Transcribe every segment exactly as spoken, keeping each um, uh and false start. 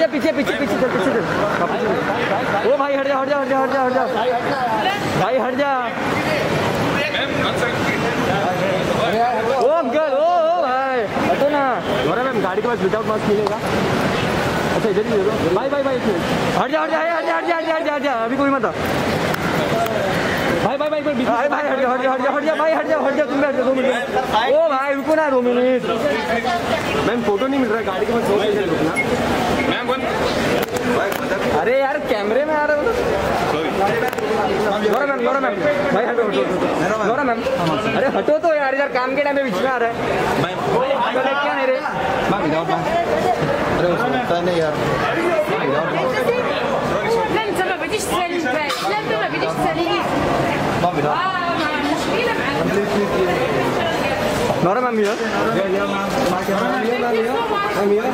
पीछे पीछे पीछे चल पीछे चल। ओ भाई हट जा हट जा हट जा हट जा हट जा भाई हट जा। ओ अंकल ओ भाई हटो ना। गौरव मैम गाड़ी के पास विदाउट मास्क मिलेगा? अच्छा इधर ही दे दो। भाई भाई भाई हट जा हट जा हट जा हट जा हट जा हट जा अभी कोई मत। भाई भाई भाई भाई भाई हट जा हट जा हट जा हट जा भाई हट जा हट जा तुम बैठ दो मिनट। ओ भाई रुको ना दो मिनट। मैम फोटो नहीं मिल रहा है गाड़ी के पास दो मिनट रुकना। मैम अरे यार कैमरे में आ रहा है। गौरव मैम गौरव मैम भाई हटो हटो गौरव मैम अरे हटो तो यार यार काम के टाइम में बीच में आ रहा है। क्या नहीं रे अरे उसका नहीं यार। Nora ma'am here. Yeah, yeah ma'am. I'm here.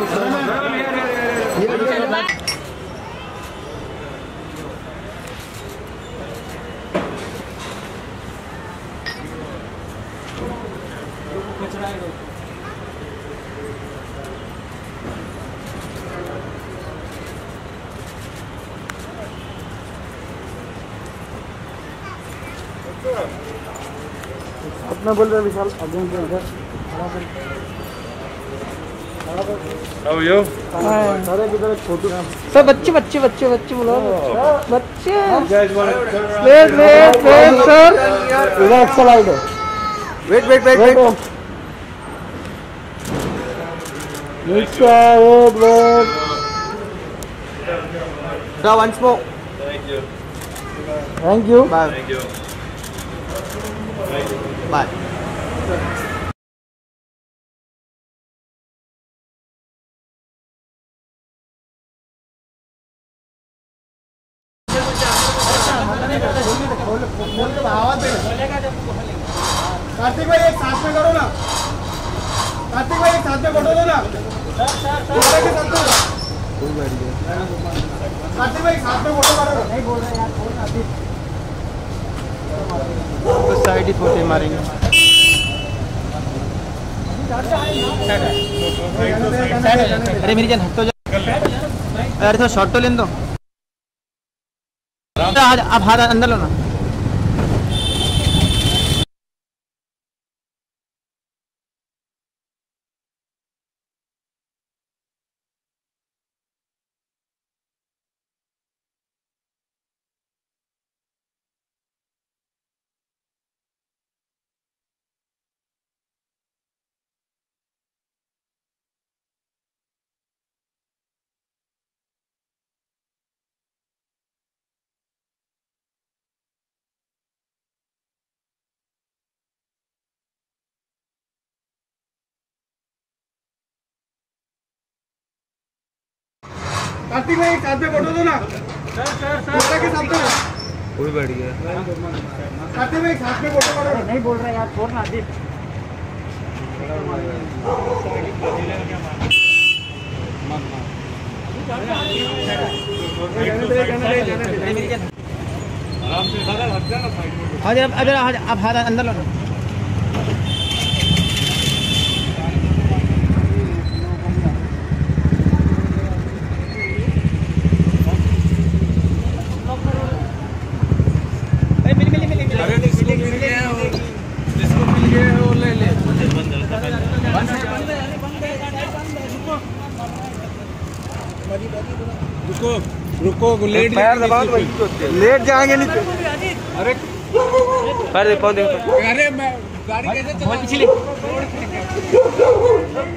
अपना बोल रहे विशाल आगे इधर How are you? सारे किधर फोटो सब बच्चे बच्चे बच्चे बच्चे बोलो बच्चे wait wait wait sir relax slide wait wait wait wait next wait wait now once more thank you thank you bye thank you bye Kartik भाई एक साथ में करो ना कार्तिक भाई एक साथ में फोटो दो ना कार्तिक भाई साथ में फोटो करो नहीं बोल रहे यार फोन कार्तिक तो साइड ही फोटो मारेंगे अरे मेरी जान हट तो जा अरे तो शॉट तो लेने दो आप हाथ अंदर लो ना कार्तिक भाई साथ में फोटो दो ना सर सर सर के साथ में कोई बैठ गया कार्तिक भाई साथ में फोटो करो नहीं बोल रहा यार छोड़ ना दीप आप हाथ अंदर लो ना रुको रुको लेट पैर दबाओ लेट जाएंगे नहीं अरे पैर दे पाओ देखो अरे मैं गाड़ी कैसे चला पिछले